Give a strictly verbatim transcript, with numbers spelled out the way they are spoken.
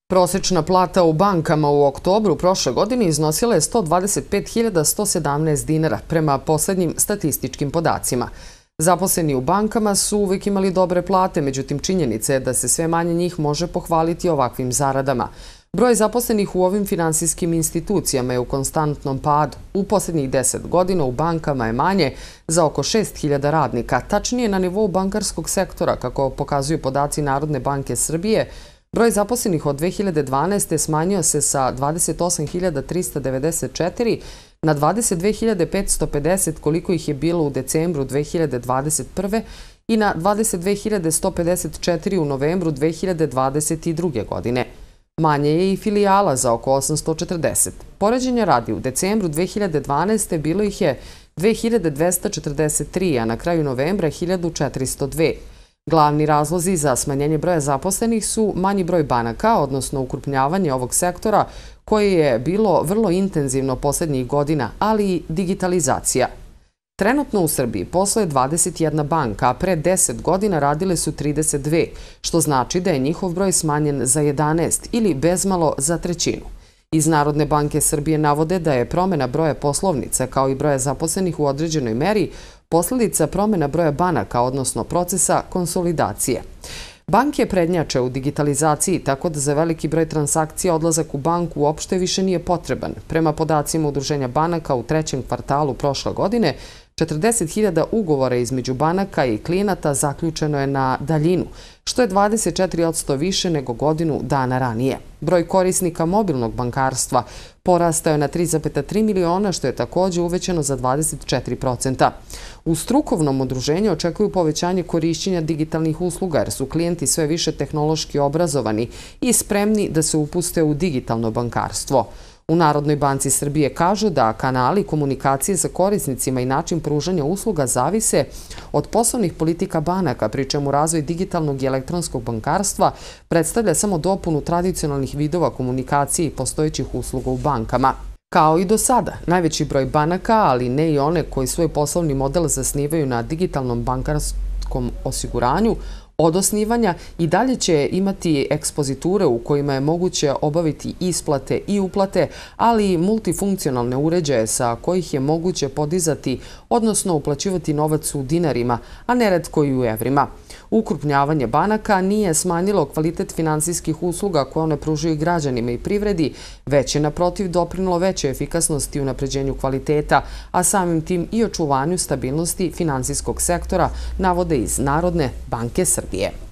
Prosečna plata u bankama u oktobru prošle godine iznosila je sto dvadeset pet hiljada sto sedamnaest dinara prema poslednjim statističkim podacima. Zaposleni u bankama su uvek imali dobre plate, međutim činjenica je da se sve manje njih može pohvaliti ovakvim zaradama. Broj zaposlenih u ovim finansijskim institucijama je u konstantnom padu. U poslednjih deset godina u bankama je manje za oko šest hiljada radnika, tačnije na nivou bankarskog sektora, kako pokazuju podaci Narodne banke Srbije. Broj zaposlenih od dve hiljade dvanaeste. smanjio se sa dvadeset osam hiljada trista devedeset četiri na dvadeset dve hiljade petsto pedeset koliko ih je bilo u decembru dve hiljade dvadeset prve. i na dvadeset dve hiljade sto pedeset četiri u novembru dve hiljade dvadeset druge. godine. Manje je i filijala za oko osamsto četrdeset. Poređenja radi, u decembru dve hiljade dvanaeste. bilo ih je dve hiljade dvesta četrdeset tri, a na kraju novembra hiljadu četiristo dve. Glavni razlozi za smanjenje broja zaposlenih su manji broj banaka, odnosno ukrupnjavanje ovog sektora koje je bilo vrlo intenzivno poslednjih godina, ali i digitalizacija. Trenutno u Srbiji posluje dvadeset jedna banka, a pre deset godina radile su trideset dve, što znači da je njihov broj smanjen za jedanaest ili bezmalo za trećinu. Iz Narodne banke Srbije navode da je promena broja poslovnica kao i broja zaposlenih u određenoj meri posledica promena broja banaka, odnosno procesa konsolidacije. Banke prednjače u digitalizaciji, tako da za veliki broj transakcija odlazak u banku uopšte više nije potreban. Prema podacima Udruženja banaka u trećem kvartalu prošle godine, četrdeset hiljada ugovora između banaka i klijenata zaključeno je na daljinu, što je dvadeset četiri posto više nego godinu dana ranije. Broj korisnika mobilnog bankarstva porastao je na tri zarez tri miliona, što je takođe uvećano za dvadeset četiri posto. U strukovnom udruženju očekuju povećanje korišćenja digitalnih usluga, jer su klijenti sve više tehnološki obrazovani i spremni da se upuste u digitalno bankarstvo. U Narodnoj banci Srbije kažu da kanali komunikacije sa korisnicima i način pružanja usluga zavise od poslovnih politika banaka, pri čemu razvoj digitalnog i elektronskog bankarstva predstavlja samo dopunu tradicionalnih vidova komunikacije i postojećih usluga u bankama. Kao i do sada, najveći broj banaka, ali ne i one koji svoj poslovni model zasnivaju na digitalnom bankarskom osiguranju, od osnivanja i dalje će imati ekspoziture u kojima je moguće obaviti isplate i uplate, ali i multifunkcionalne uređaje sa kojih je moguće podizati, odnosno uplaćivati novac u dinarima, a neretko i u evrima. Ukrupnjavanje banaka nije smanjilo kvalitet finansijskih usluga koje one pružaju građanima i privredi, već je naprotiv doprinelo većoj efikasnosti i unapređenju kvaliteta, a samim tim i očuvanju stabilnosti finansijskog sektora, navode iz Narodne banke Srbije.